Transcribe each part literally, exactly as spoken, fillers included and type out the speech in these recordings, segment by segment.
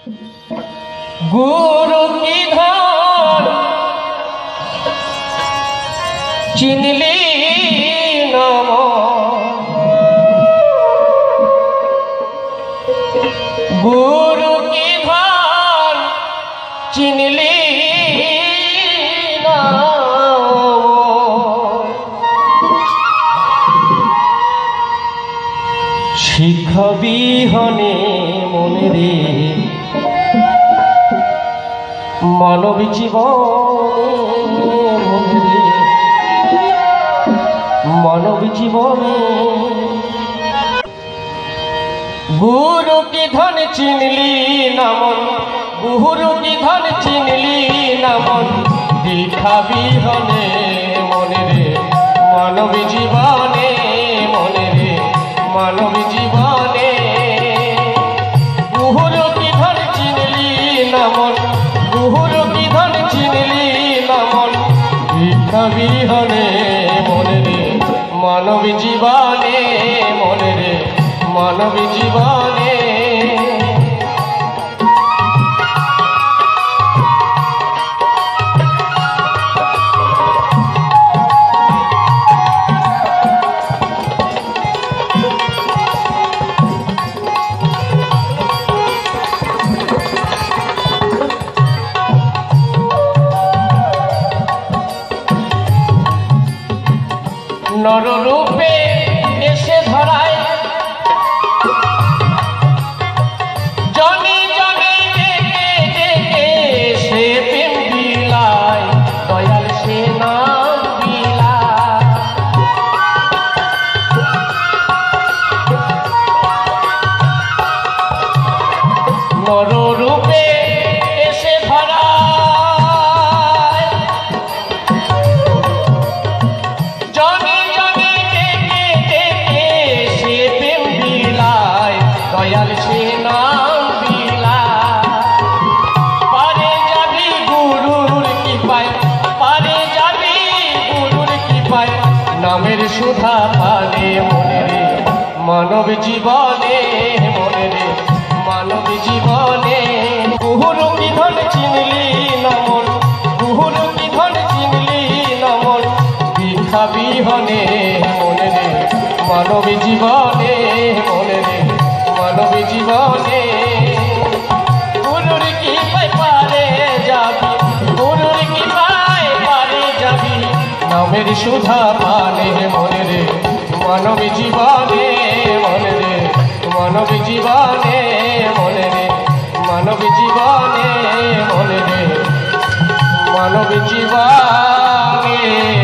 गुरु की धन चिनली नाम गुरु की धन चिनली शिक्षा बिहने मने रे मानव जीवने मने रे मानव जीवने गुरु की धन चिनली नामन गुरु की धन चिनली नामन दीक्षा बिहने मने रे मानव जीवने मने रे मानव जीवने गुरु की धन चिनली नामन गुरु की धन चिनली नामन दीक्षा बिहने मने रे मानव जीवने मने रे मानव जीवने नर रूपे एसे धराय जनी जनी देखे देखे से प्रेम बिलाय दयाल से नाम बिलाय नर रूपे एसे धराय दयाल से नाम बिला पारे जाबी गुरुर की पाय पारे जाबी गुरुर की पाय नामेर सुधा पाले मने रे मानव जीवने मने रे मानव जीवने गुरु की धन चिनली नमन गुरु की धन चिनली नमन दीक्षा बिहने मने रे मानव जीवने मने रे मानव जीवने गुरुर की पाय पारे जाबी गुरुर की पाय पारे जाबी नामेर सुधा पाले मने रे मानव जीवने मने रे मानव जीवने मने रे मानव जीवने मने रे मानव जीवने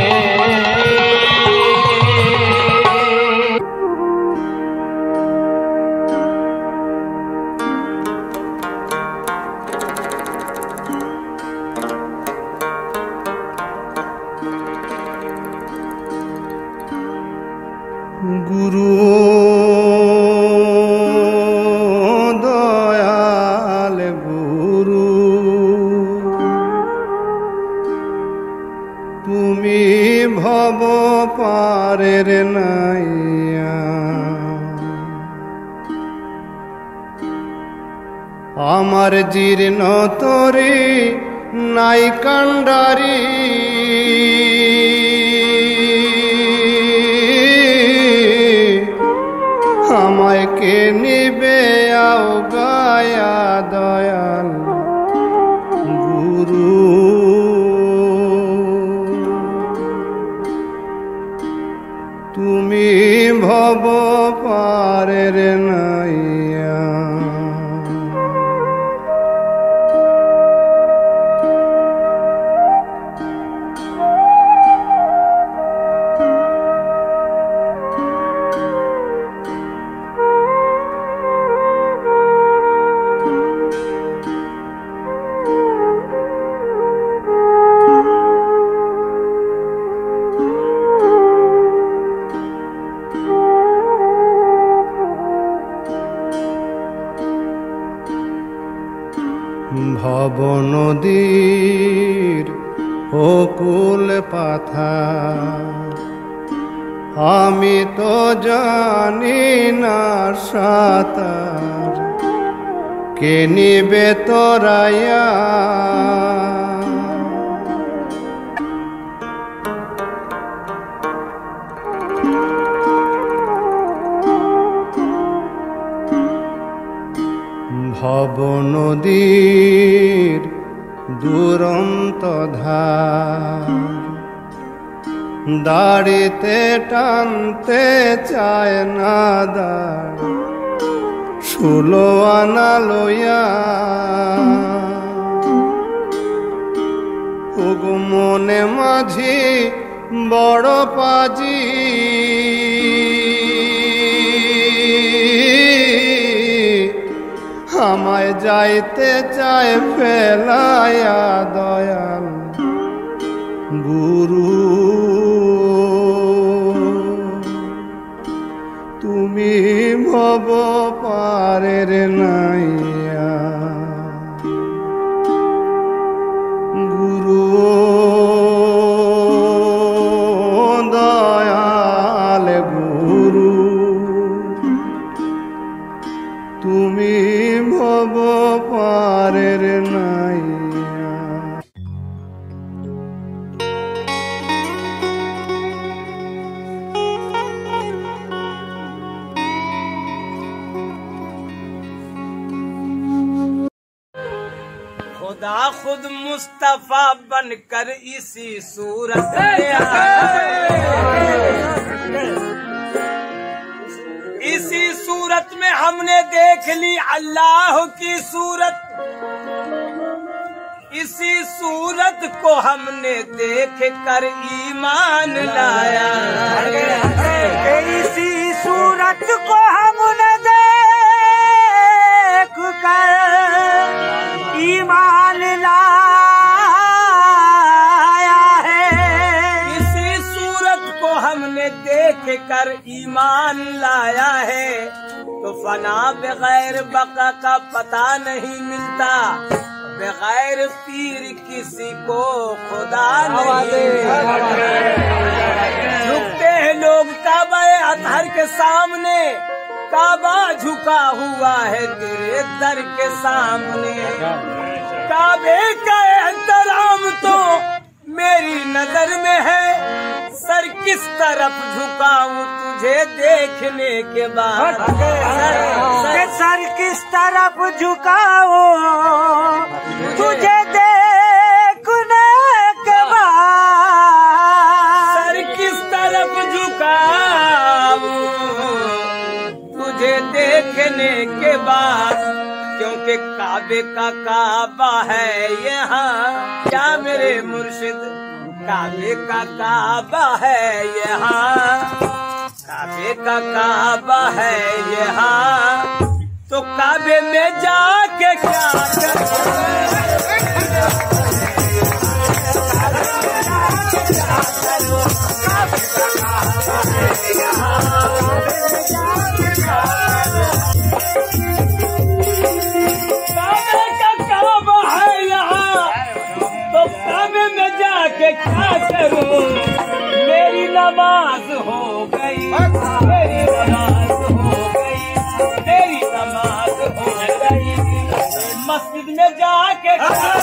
गुरु दयाल गुरु तुमी भव पारेर नाइया आमार जीर्ण तोरी नाई कांडारी আমায় কে নিবে আও গায়া দয়াল গুরু তুমি ভব পারের নাইয়া ভব নদীর অকুল পাথা আমি তো জানি না সাঁতার কে নিবে তোরাইয়া ভব নদীর দুরন্ত ধার দাড়িতে টানতে চায় না দাঁড় ষোলো আনা লইয়া ওগো মনে মাঝি বড় পাজি আমায় যাইতে চায় ফেলায়া দয়াল গুরু তুমি ভব পারের নাইয়া গুরু দয়াল গুরু তুমি ভব পারের নাইয়া खुदा खुद मुस्तफा बनकर इसी सूरत में आया। इसी सूरत में हमने देख ली अल्लाह की सूरत। इसी सूरत को हमने देख कर ईमान लाया। इसी सूरत को हमने देख कर ईमान लाया है। इसी सूरत को हमने देख कर ईमान लाया है। तो फना बगैर बका का पता नहीं मिलता, बगैर पीर किसी को खुदा नहीं मिलता। झुकते हैं लोग काबा अतहर के सामने, काबा झुका हुआ है तेरे दर के सामने। काबे का एहतराम तो मेरी नजर में है, सर किस तरफ झुकाऊं तुझे देखने के बाद। सर, सर, सर किस तरफ झुकाओ तुझे देखने के बाद। सर किस तरफ झुकाऊं तुझे देखने के बाद। क्योंकि काबे का काबा है यहाँ, क्या मेरे मुर्शिद काबे का काबा है यहाँ। काबे का काबा है यहाँ, तो काबे में जाके क्या क्या करूं। मेरी नमाज हो गई, मेरी नमाज हो गई, मेरी नमाज हो गई। मस्जिद में जाके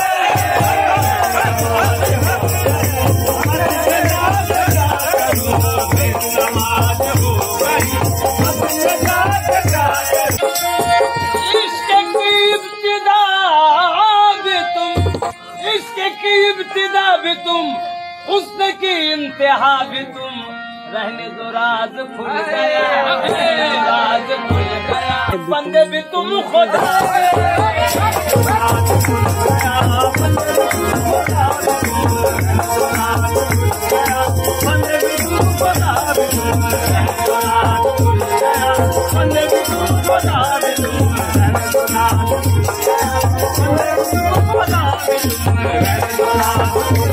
इश्क की इब्तिदा भी तुम, इश्क की इब्तिदा भी तुम, हुस्न की इंतहा भी तुम। रहने दो राज खुल गया, राज खुल गया। बंदे भी तुम खुदा बंदे भी तुम खुदा बंदे भी तुम खुदा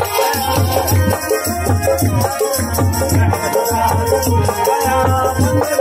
खुदा